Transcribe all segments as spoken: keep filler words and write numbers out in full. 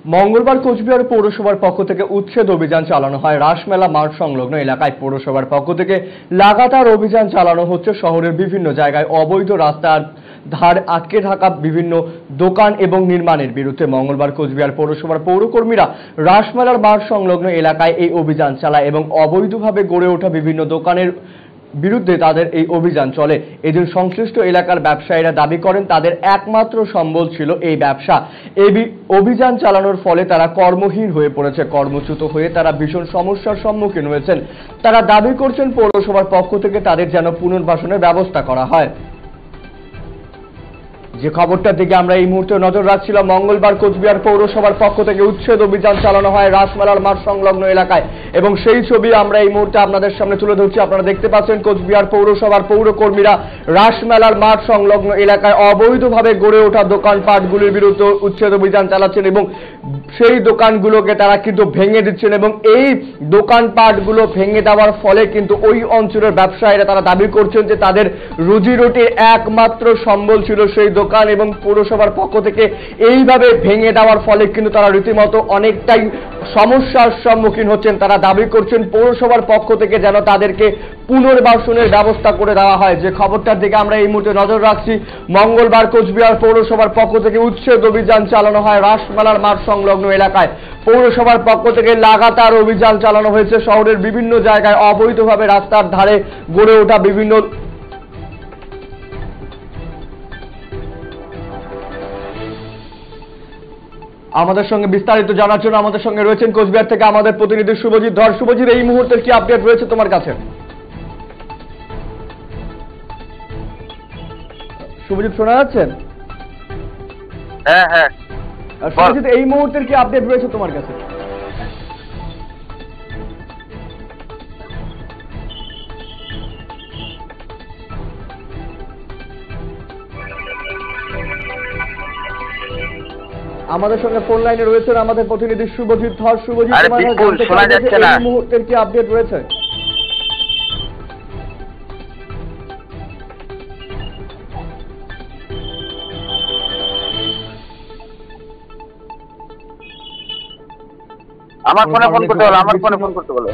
মঙ্গলবার কোচবিহার পৌরসভার পক্ষ থেকে উচ্ছেদ অভিযান চালানো হয় রাসমেলা মাঠ সংলগ্ন এলাকায়। পৌরসভার পক্ষ থেকে লাগাতার অভিযান চালানো হচ্ছে শহরের বিভিন্ন জায়গায় অবৈধ রাস্তার ধার আটকে থাকা বিভিন্ন দোকান এবং নির্মাণের বিরুদ্ধে। মঙ্গলবার কোচবিহার পৌরসভার পৌরকর্মীরা রাসমেলার মাঠ সংলগ্ন এলাকায় এই অভিযান চালায় এবং অবৈধভাবে গড়ে ওঠা বিভিন্ন দোকানের বিরুদ্ধে তাদের এই অভিযান চলে। এদিন সংশ্লিষ্ট এলাকার ব্যবসায়ীরা দাবি করেন তাদের একমাত্র সম্বল ছিল এই ব্যবসা। এই অভিযান চালানোর ফলে তারা কর্মহীন হয়ে পড়েছে, কর্মচ্যুত হয়ে তারা ভীষণ সমস্যার সম্মুখীন হয়েছেন। তারা দাবি করছেন পৌরসভার পক্ষ থেকে তাদের যেন পুনর্বাসনের ব্যবস্থা করা হয়। যে খবরটার দিকে আমরা এই মুহূর্তে নজর রাখছিলাম, মঙ্গলবার কোচবিহার পৌরসভার পক্ষ থেকে উচ্ছেদ অভিযান চালানো হয় রাসমেলার মাঠ সংলগ্ন এলাকায় এবং সেই ছবি আমরা এই মুহূর্তে আপনাদের সামনে তুলে ধরছি। আপনারা দেখতে পাচ্ছেন কোচবিহার পৌরসভার পৌরকর্মীরা রাসমেলার মাঠ সংলগ্ন এলাকায় অবৈধভাবে গড়ে ওঠা দোকানপাটগুলির বিরুদ্ধে উচ্ছেদ অভিযান চালাচ্ছেন এবং সেই দোকানগুলোকে তারা কিন্তু ভেঙে দিচ্ছেন এবং এই দোকানপাটগুলো ভেঙে দেওয়ার ফলে কিন্তু ওই অঞ্চলের ব্যবসায়ীরা তারা দাবি করছেন যে তাদের রুজি রুটির একমাত্র সম্বল ছিল সেই দোকান এবং পৌরসভার পক্ষ থেকে এইভাবে ভেঙে দেওয়ার ফলে কিন্তু তারা রীতিমতো অনেকটাই সমস্যার সম্মুখীন হচ্ছেন। তারা দাবি করছেন পৌরসভার পক্ষ থেকে যেন তাদেরকে পুনর্বাসনের ব্যবস্থা করে দেওয়া হয়। যে খবরটার দিকে আমরা এই মুহূর্তে নজর রাখছি, মঙ্গলবার কোচবিহার পৌরসভার পক্ষ থেকে উচ্ছেদ অভিযান চালানো হয় রাসমেলার মাঠ সংলগ্ন এলাকায়। পৌরসভার পক্ষ থেকে লাগাতার অভিযান চালানো হয়েছে শহরের বিভিন্ন জায়গায় অবৈধভাবে রাস্তার ধারে গড়ে ওঠা বিভিন্ন আমাদের সঙ্গে বিস্তারিত জানার জন্য আমাদের সঙ্গে রয়েছেন কোচবিহার থেকে আমাদের প্রতিনিধি শুভজিৎ ধর। শুভজিৎ, এই মুহূর্তের কি আপডেট রয়েছে তোমার কাছে? শুভজিৎ, শোনা যাচ্ছে? হ্যাঁ হ্যাঁ শুভজিৎ, এই মুহূর্তের কি আপডেট রয়েছে তোমার কাছে? আমাদের সঙ্গে ফোন লাইনে রয়েছেন আমাদের প্রতিনিধি শুভজিৎ ধর। শুভজিৎ, শোনা যাচ্ছে না, এই মুহূর্তের কি আপডেট রয়েছে? আমার ফোনে ফোন করতে বলো, আমার ফোনে ফোন করতে বলো।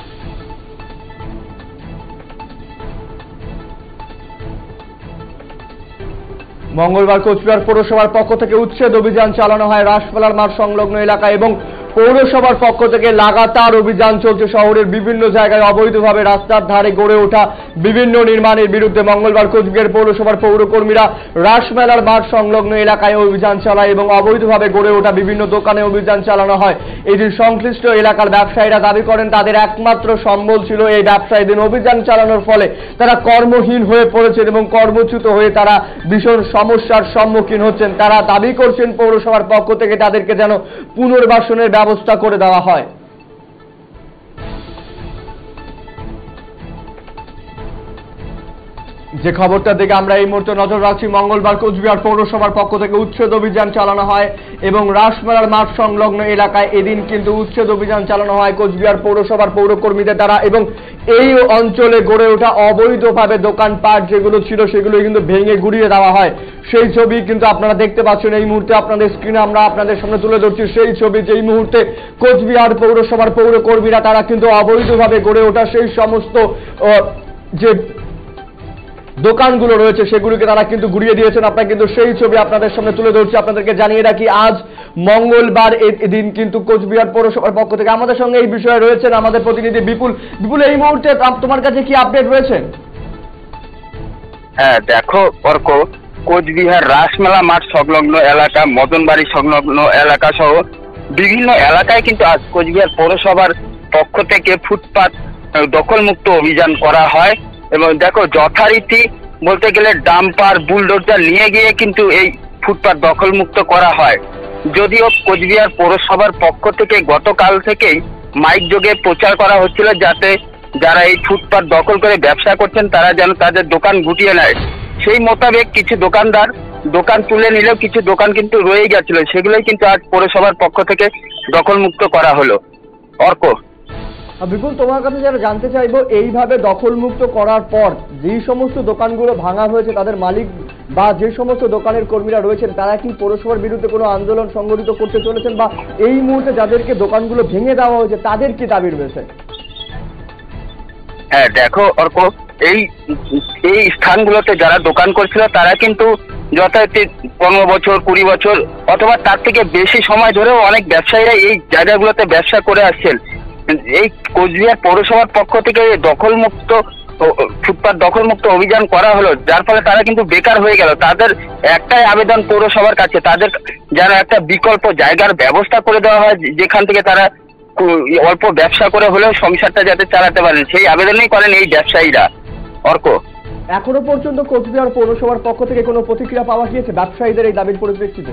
মঙ্গলবার কোচবিহার পৌরসভার পক্ষ থেকে উচ্ছেদ অভিযান চালানো হয় রাসমেলার মাঠ সংলগ্ন এলাকায় এবং পৌরসভার পক্ষ থেকে লাগাতার অভিযান চলছে শহরের বিভিন্ন জায়গায় অবৈধভাবে রাস্তার ধারে গড়ে ওঠা বিভিন্ন নির্মাণের বিরুদ্ধে। মঙ্গলবার কোচবিহার পৌরসভার পৌরকর্মীরা রাসমেলার মাঠ সংলগ্ন এলাকায় অভিযান চালায় এবং অবৈধভাবে গড়ে ওঠা বিভিন্ন দোকানে অভিযান চালানো হয়। এদিন সংশ্লিষ্ট এলাকার ব্যবসায়ীরা দাবি করেন তাদের একমাত্র সম্বল ছিল এই ব্যবসা। এদিন অভিযান চালানোর ফলে তারা কর্মহীন হয়ে পড়েছেন এবং কর্মচ্যুত হয়ে তারা ভীষণ সমস্যার সম্মুখীন হচ্ছেন। তারা দাবি করছেন পৌরসভার পক্ষ থেকে তাদেরকে যেন পুনর্বাসনের ব্যবস্থা করে দেওয়া হয়। যে খবরটার দিকে আমরা এই মুহূর্তে নজর রাখছি, মঙ্গলবার কোচবিহার পৌরসভার পক্ষ থেকে উচ্ছেদ অভিযান চালানো হয় এবং রাসমেলার মাঠ সংলগ্ন এলাকায় এদিন কিন্তু উচ্ছেদ অভিযান চালানো হয় কোচবিহার পৌরসভার পৌরকর্মীদের দ্বারা এবং এই অঞ্চলে গড়ে ওঠা অবৈধভাবে দোকানপাট যেগুলো ছিল সেগুলো কিন্তু ভেঙে গুড়িয়ে দেওয়া হয়। সেই ছবি কিন্তু আপনারা দেখতে পাচ্ছেন এই মুহূর্তে আপনাদের স্ক্রিনে আমরা আপনাদের সামনে তুলে ধরছি। সেই ছবি যেই মুহূর্তে কোচবিহার পৌরসভার পৌরকর্মীরা তারা কিন্তু অবৈধভাবে গড়ে ওঠা সেই সমস্ত যে দোকানগুলো রয়েছে সেগুলিকে তারা কিন্তু ঘুরিয়ে দিয়েছেন। আপনারা কিন্তু সেই ছবি আপনাদের সামনে তুলে ধরছি। আপনাদেরকে জানিয়ে রাখি আজ মঙ্গলবার এদিন কিন্তু কোচবিহার পৌরসভার পক্ষ থেকে আমাদের সঙ্গে এই বিষয়ে রয়েছেন আমাদের প্রতিনিধি বিপুল। বিপুল, এই মুহূর্তে তোমার কাছে কি আপডেট রয়েছে? হ্যাঁ দেখো অর্ক, কোচবিহার রাসমেলা মাঠ সংলগ্ন এলাকা, মদনবাড়ি সংলগ্ন এলাকা সহ বিভিন্ন এলাকায় কিন্তু আজ কোচবিহার পৌরসভার পক্ষ থেকে ফুটপাত দখলমুক্ত অভিযান করা হয় এবং দেখো যথারীতি বলতে গেলে ডাম্পার বুলডোজার নিয়ে গিয়ে কিন্তু এই ফুটপাত দখলমুক্ত করা হয়। যদিও কোচবিহার পৌরসভার পক্ষ থেকে গতকাল থেকেই মাইক যোগে প্রচার করা হচ্ছিল যাতে যারা এই ফুটপাত দখল করে ব্যবসা করছেন তারা যেন তাদের দোকান গুটিয়ে নেয়। সেই মোতাবেক কিছু দোকানদার দোকান তুলে নিলেও কিছু দোকান কিন্তু রয়ে গেছিল, সেগুলোই কিন্তু আজ পৌরসভার পক্ষ থেকে দখলমুক্ত করা হলো। অর্ক, বিপুল, তোমার কাছে যারা জানতে চাইবো এইভাবে দখলমুক্ত করার পর যেই সমস্ত দোকানগুলো ভাঙা হয়েছে তাদের মালিক বা যে সমস্ত দোকানের কর্মীরা রয়েছেন তারা কি পৌরসভার বিরুদ্ধে কোনো আন্দোলন সংগঠিত করতে চলেছেন, বা এই মুহূর্তে যাদেরকে দোকানগুলো ভেঙে দেওয়া হয়েছে তাদের কি দাবি রয়েছে? হ্যাঁ দেখো অর্ক, এই এই স্থানগুলোতে যারা দোকান করছিল তারা কিন্তু যথারীতি পনেরো বছর কুড়ি বছর অথবা তার থেকে বেশি সময় ধরেও অনেক ব্যবসায়ীরা এই জায়গাগুলোতে ব্যবসা করে আসছেন। এই কোচবিহার পৌরসভার পক্ষ থেকে দখলমুক্ত ফুটপাত দখলমুক্ত অভিযান করা হলো, যার ফলে তারা কিন্তু বেকার হয়ে গেল। তাদের একটাই আবেদন পৌরসভার কাছে, তাদের যেন একটা বিকল্প জায়গার ব্যবস্থা করে দেওয়া হয় যেখান থেকে তারা অল্প ব্যবসা করে হলেও সংসারটা যাতে চালাতে পারেন, সেই আবেদনই করেন এই ব্যবসায়ীরা। অর্ক, এখনো পর্যন্ত কোচবিহার পৌরসভার পক্ষ থেকে কোনো প্রতিক্রিয়া পাওয়া গিয়েছে ব্যবসায়ীদের এই দাবির পরিপ্রেক্ষিতে?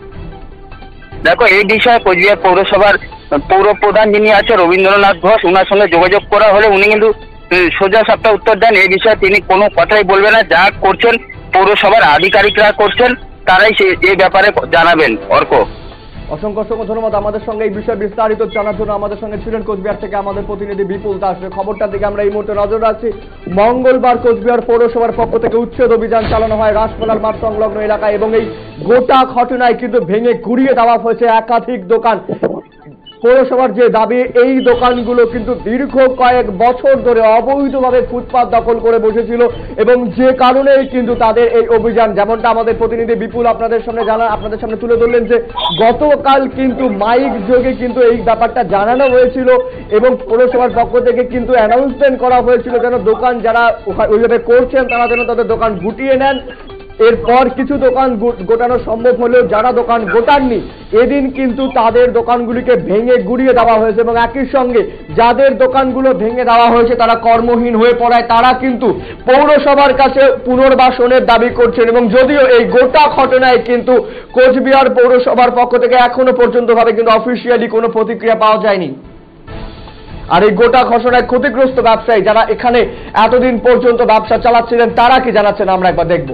দেখো এই বিষয়ে কোচবিহার পৌরসভার পৌর প্রধান যিনি আছে রবীন্দ্রনাথ ঘোষ, ওনার সঙ্গে যোগাযোগ করা হলে উনি কিন্তু সোজা সাপটা উত্তর দেন এই বিষয়ে তিনি কোনো কথাই বলবেন না। যা করছেন পৌরসভার আধিকারিকরা করছেন, তারাই এই ব্যাপারে জানাবেন। অর্ক, অসংখ্য অসংখ্য ধন্যবাদ। আমাদের সঙ্গে এই বিষয়ে বিস্তারিত জানার জন্য আমাদের সঙ্গে ছিলেন কোচবিহার থেকে আমাদের প্রতিনিধি বিপুল দাস। খবরটার দিকে আমরা এই মুহূর্তে নজর রাখছি। মঙ্গলবার কোচবিহার পৌরসভার পক্ষ থেকে উচ্ছেদ অভিযান চালানো হয় রাসমেলার মাঠ সংলগ্ন এলাকায়, এবং এই গোটা ঘটনায় কিন্তু ভেঙে গুড়িয়ে দেওয়া হয়েছে একাধিক দোকান। পৌরসভার যে দাবি, এই দোকানগুলো কিন্তু দীর্ঘ কয়েক বছর ধরে অবৈধভাবে ফুটপাত দখল করে বসেছিল, এবং যে কারণেই কিন্তু তাদের এই অভিযান, যেমনটা আমাদের প্রতিনিধি বিপুল আপনাদের সামনে জানা আপনাদের সামনে তুলে ধরলেন যে গতকাল কিন্তু মাইক যোগে কিন্তু এই ব্যাপারটা জানানো হয়েছিল, এবং পৌরসভার পক্ষ থেকে কিন্তু অ্যানাউন্সমেন্ট করা হয়েছিল যেন দোকান যারা ওইভাবে করছেন তারা যেন তাদের দোকান গুটিয়ে নেন। এরপর কিছু দোকান গোটানো সম্ভব হলেও যারা দোকান গোটাননি এদিন কিন্তু তাদের দোকানগুলিকে ভেঙে গুড়িয়ে দেওয়া হয়েছে, এবং একই সঙ্গে যাদের দোকানগুলো ভেঙে দেওয়া হয়েছে তারা কর্মহীন হয়ে পড়ায় তারা কিন্তু পৌরসভার কাছে পুনর্বাসনের দাবি করছেন। এবং যদিও এই গোটা ঘটনায় কিন্তু কোচবিহার পৌরসভার পক্ষ থেকে এখনো পর্যন্ত ভাবে কিন্তু অফিসিয়ালি কোনো প্রতিক্রিয়া পাওয়া যায়নি। আর এই গোটা ঘটনায় ক্ষতিগ্রস্ত ব্যবসায়ী যারা এখানে এতদিন পর্যন্ত ব্যবসা চালাচ্ছিলেন তারা কি জানাচ্ছেন আমরা একবার দেখব।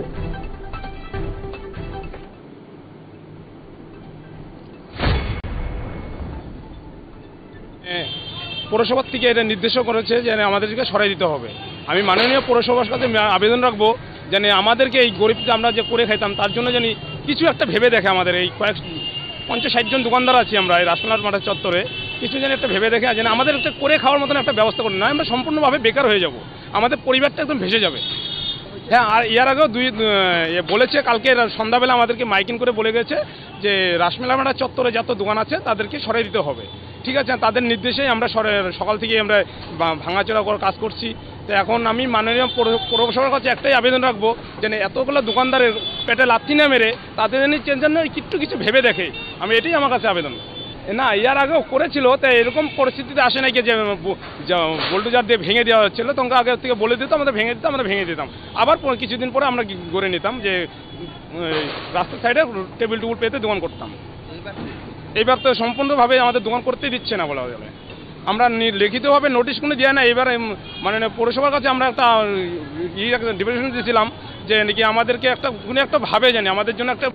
পৌরসভার থেকে এটা নির্দেশও করেছে যে আমাদেরকে সরাই দিতে হবে। আমি মাননীয় পৌরসভার কাছে আবেদন রাখবো যেন আমাদেরকে এই গরিবটা আমরা যে করে খাইতাম তার জন্য যেন কিছু একটা ভেবে দেখে। আমাদের এই কয়েক পঞ্চাশ ষাট জন দোকানদার আছি আমরা এই রাসমেলার মাঠের চত্বরে, কিছু যেন একটা ভেবে দেখে যেন আমাদের একটা করে খাওয়ার মতন একটা ব্যবস্থা করে, না আমরা সম্পূর্ণভাবে বেকার হয়ে যাব, আমাদের পরিবারটা একদম ভেসে যাবে। হ্যাঁ, আর এর আগেও দুই বলেছে, কালকে সন্ধ্যাবেলা আমাদেরকে মাইকিং করে বলে গেছে যে রাসমেলা মাঠের চত্বরে যত দোকান আছে তাদেরকে সরাই দিতে হবে। ঠিক আছে, তাদের নির্দেশেই আমরা সকাল থেকে আমরা ভাঙাচোরা করে কাজ করছি। তো এখন আমি মাননীয় পৌরসভার কাছে একটাই আবেদন রাখবো যেন এতগুলো দোকানদারের পেটে লাথি না মেরে তাদের জন্য কিছু কিছু ভেবে দেখে। আমি এটাই আমার কাছে আবেদন। না, ইয়ার আগেও করেছিল, তাই এরকম পরিস্থিতিতে আসে নাকি যে বোল্ডোজার দিয়ে ভেঙে দেওয়া হচ্ছিল, তখন আগে থেকে বলে দিত আমাদের ভেঙে দিতাম, আমরা ভেঙে দিতাম। আবার কিছুদিন পরে আমরা গড়ে নিতাম যে রাস্তার সাইডে টেবিল টুবুল পেতে দোকান করতাম। এইবার তো সম্পূর্ণভাবে আমাদের দোকান করতেই দিচ্ছে না বলা যাবে। আমরা লিখিতভাবে নোটিশ কোনো দেওয়া না। এবার মানে পৌরসভার কাছে আমরা একটা ডিভিশন দিয়েছিলাম যে নাকি আমাদেরকে একটা কোনো একটা ভাবে জানি আমাদের জন্য একটা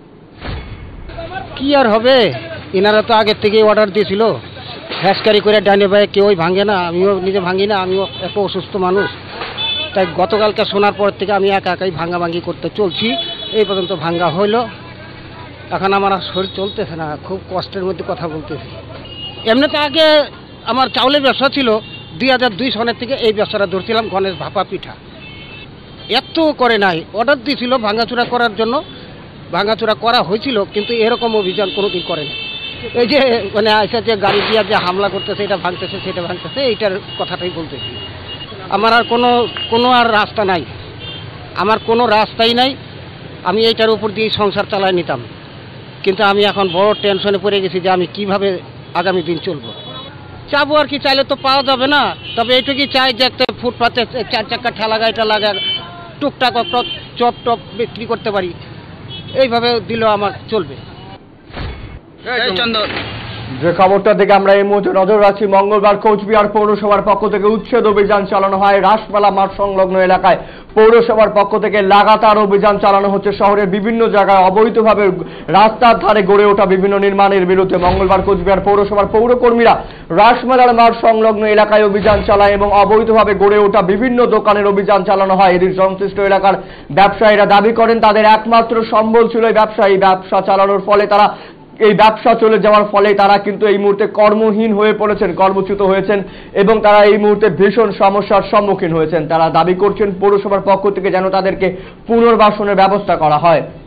কি আর হবে। এনারা তো আগের থেকেই অর্ডার দিয়েছিল, হ্যাসকারি করে ডাইনে বাই কেউই ভাঙে না, আমিও নিজে ভাঙি না, আমিও একটা অসুস্থ মানুষ। তাই গতকালকে শোনার পর থেকে আমি একা একাই ভাঙাভাঙি করতে চলছি, এই পর্যন্ত ভাঙ্গা হইল। এখন আমার আর শরীর চলতেছে না, খুব কষ্টের মধ্যে কথা বলতেছি। এমনিতে আগে আমার চাউলের ব্যবসা ছিল, দুই হাজার দুই সনের থেকে এই ব্যবসাটা ধরছিলাম, গণেশ ভাপা পিঠা। এত করে নাই, অর্ডার দিয়েছিল ভাঙাচুরা করার জন্য, ভাঙাচুরা করা হয়েছিল, কিন্তু এরকম অভিযান কোনোদিন করে না। এই যে মানে আইসা যে গাড়ি দিয়ে যে হামলা করতেছে, এটা ভাঙতেছে সেটা ভাঙতেছে, এইটার কথাটাই বলতেছি। আমার আর কোনো কোনো আর রাস্তা নাই, আমার কোনো রাস্তাই নাই। আমি এইটার উপর দিয়ে সংসার চালায় নিতাম, কিন্তু আমি এখন বড় টেনশনে পড়ে গেছি যে আমি কিভাবে আগামী দিন চলবো। চাবো আর কি, চাইলে তো পাওয়া যাবে না, তবে এইটুকুই চাই যে একটা ফুটপাতে চার চাক্কা ঠেলা গাড়িটা লাগা টুকটাক চপ টপ বিক্রি করতে পারি, এইভাবে দিলেও আমার চলবে। যে খবরটা থেকে আমরা এই মুহূর্তে নজর রাখছি, মঙ্গলবার কোচবিহার পৌরসভার পক্ষ থেকে উচ্ছেদ অভিযান চালানো হয় রাসমেলা মাঠ সংলগ্ন এলাকায়। পৌরসভার পক্ষ থেকে লাগাতার অভিযান চালানো হচ্ছে শহরের বিভিন্ন জায়গায় অবৈধভাবে রাস্তার ধারে গড়ে ওঠা বিভিন্ন নির্মাণের বিরুদ্ধে। মঙ্গলবার কোচবিহার পৌরসভার পৌরকর্মীরা রাসমেলার মাঠ সংলগ্ন এলাকায় অভিযান চালায় এবং অবৈধভাবে গড়ে ওঠা বিভিন্ন দোকানের অভিযান চালানো হয়। এদের সংশ্লিষ্ট এলাকার ব্যবসায়ীরা দাবি করেন তাদের একমাত্র সম্বল ছিল এই ব্যবসায়ী। ব্যবসা চালানোর ফলে তারা এই ব্যবসা চলে যাওয়ার ফলে তারা কিন্তু এই মুহূর্তে কর্মহীন হয়ে পড়েছেন, কর্মচ্যুত হয়েছেন এবং তারা এই মুহূর্তে ভীষণ সমস্যার সম্মুখীন হয়েছেন। তারা দাবি করছেন পৌরসভার পক্ষ থেকে যেন তাদেরকে পুনর্বাসনের ব্যবস্থা করা হয়।